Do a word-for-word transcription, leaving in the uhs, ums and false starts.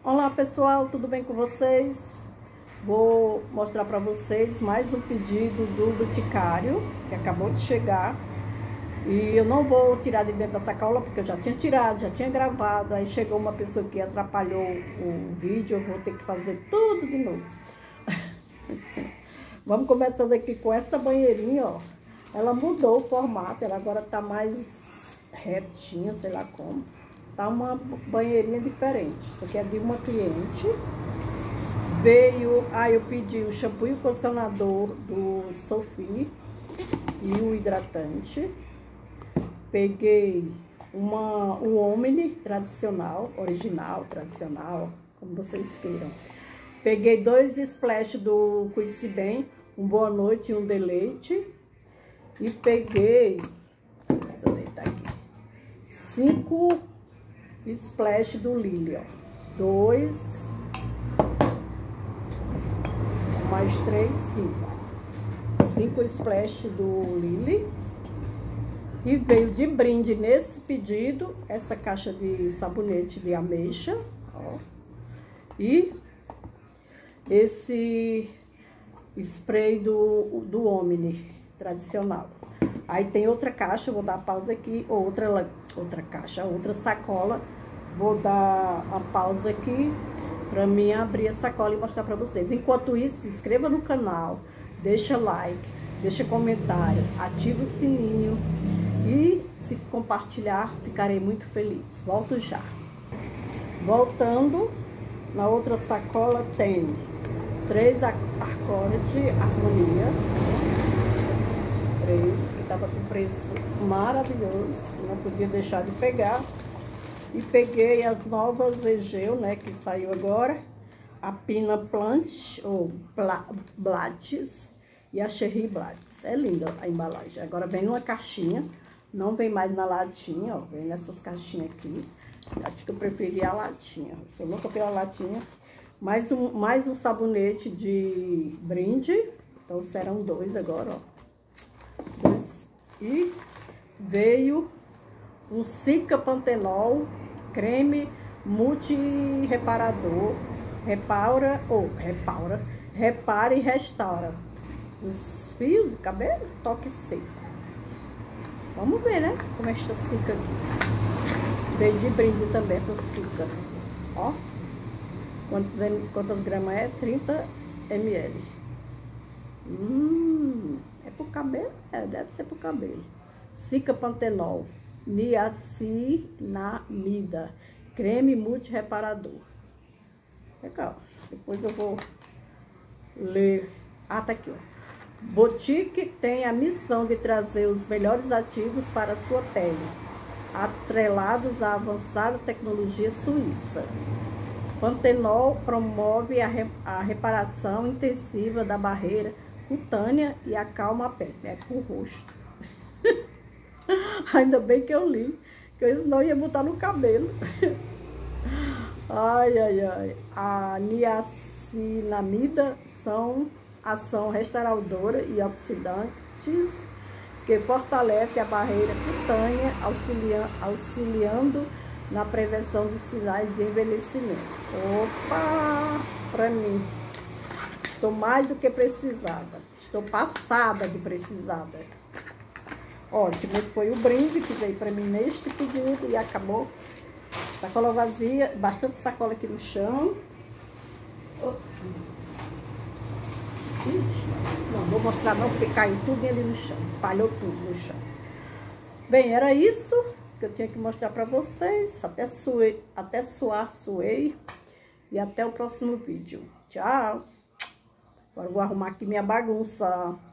Olá pessoal, tudo bem com vocês? Vou mostrar para vocês mais um pedido do Boticário, que acabou de chegar. E eu não vou tirar de dentro da sacola, porque eu já tinha tirado, já tinha gravado. Aí chegou uma pessoa que atrapalhou o vídeo, eu vou ter que fazer tudo de novo. Vamos começando aqui com essa banheirinha, ó. Ela mudou o formato, ela agora tá mais retinha, sei lá como. Tá uma banheirinha diferente. Isso aqui é de uma cliente. Veio, ah, eu pedi o shampoo e o condicionador do Sophie e o hidratante. Peguei uma, um Omni tradicional, original, tradicional, como vocês queiram. Peguei dois splash do Cuide-se Bem, um Boa Noite e um Deleite. E peguei, deixa eu deitar aqui, cinco splash do Lily, ó. Dois, mais três, cinco. Cinco splash do Lily. E veio de brinde nesse pedido essa caixa de sabonete de ameixa, ó. E esse spray do, do Omni tradicional. Aí tem outra caixa, eu vou dar pausa aqui, outra, outra caixa, outra sacola. Vou dar a pausa aqui para mim abrir a sacola e mostrar para vocês. Enquanto isso, se inscreva no canal, deixa like, deixa comentário, ativa o sininho e se compartilhar, ficarei muito feliz. Volto já. Voltando, na outra sacola tem três Arcora de Harmonia. Três, que tava com preço maravilhoso, não podia deixar de pegar. E peguei as novas Egeu, né, que saiu agora, a Pina Plant, ou Blades, e a Cherry Blades. É linda a embalagem. Agora vem numa caixinha, não vem mais na latinha, ó, vem nessas caixinhas aqui. Acho que eu preferi a latinha, eu sou louca pela latinha. Mais um, mais um sabonete de brinde, então serão dois agora, ó. Dois. E veio um Cica Pantenol creme multi-reparador, repara, ou repaura, repara e restaura os fios do cabelo, toque seco. Vamos ver, né, como é esta Cica aqui. Veio de brinde também essa Cica, ó. Quantos, quantas gramas é? trinta mililitros. Hum, é pro cabelo? É, deve ser pro cabelo. Cica Pantenol, niacinamida, creme multireparador. Legal. Depois eu vou ler. Ah, tá aqui, ó. Botique tem a missão de trazer os melhores ativos para a sua pele, atrelados à avançada tecnologia suíça. Pantenol promove a, re, a reparação intensiva da barreira cutânea e acalma a pele. É com o rosto. Ainda bem que eu li, que eu não ia botar no cabelo. Ai, ai, ai. A niacinamida são ação restauradora e oxidantes que fortalece a barreira cutânea, auxilia, auxiliando na prevenção dos sinais de envelhecimento. Opa, pra mim. Estou mais do que precisada. Estou passada de precisada. Ótimo, esse foi o brinde que veio pra mim neste pedido e acabou. Sacola vazia, bastante sacola aqui no chão. Oh. Ixi, não vou mostrar não, porque caiu tudo ali no chão. Espalhou tudo no chão. Bem, era isso que eu tinha que mostrar pra vocês. Até, suei, até suar, suei. E até o próximo vídeo. Tchau. Agora eu vou arrumar aqui minha bagunça.